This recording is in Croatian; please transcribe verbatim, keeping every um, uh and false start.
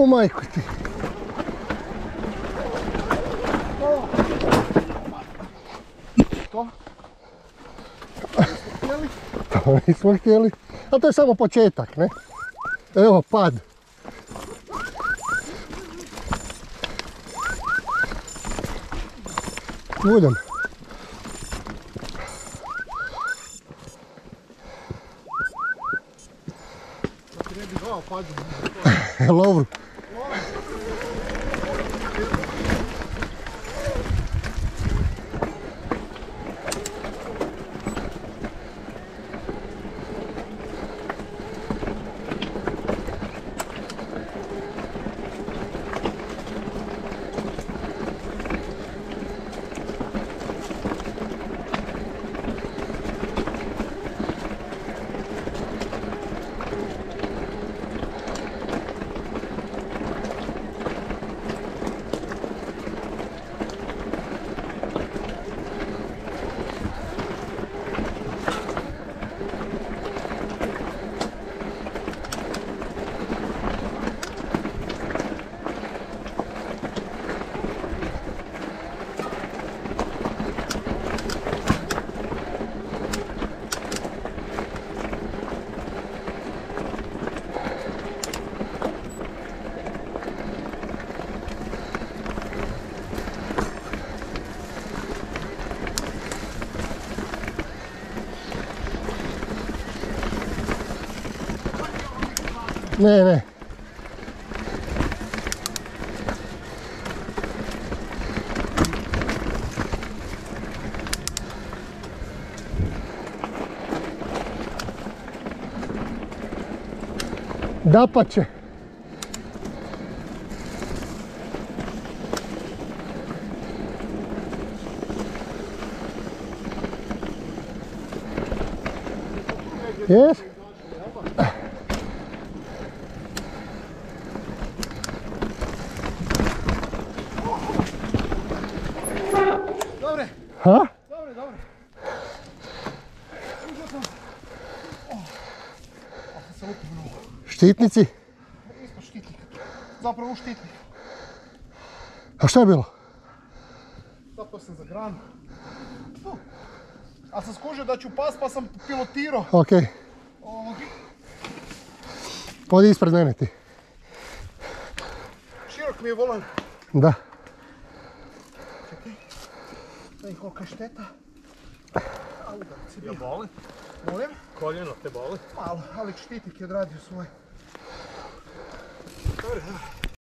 U majku ti. To? Nismo htjeli? To nismo htjeli. Ali to je samo početak, ne? Evo, pad. Budem. Da ti ne bi glava padila. Lovru. Ne, ne. Dapače. Jes? Dobre. Ha? Dobre, dobre. Uđo sam. Oh. A sam se lupio mnogo. Štitnici? Isto štitnik. Zapravo štitnik. A šta je bilo? Zapao sam za granu. Uh. A sam skužio da ću pas pa sam pilotirao. Okej. Okay. Ovog. Odi ispred mene ti. Širok mi je volan. Da. Čekaj. Da i kolika je šteta. A udarac je bio. Ja boli? Molim? Koljeno te boli? Malo, ali štitnik je odradio svoj. Dobre, dobre.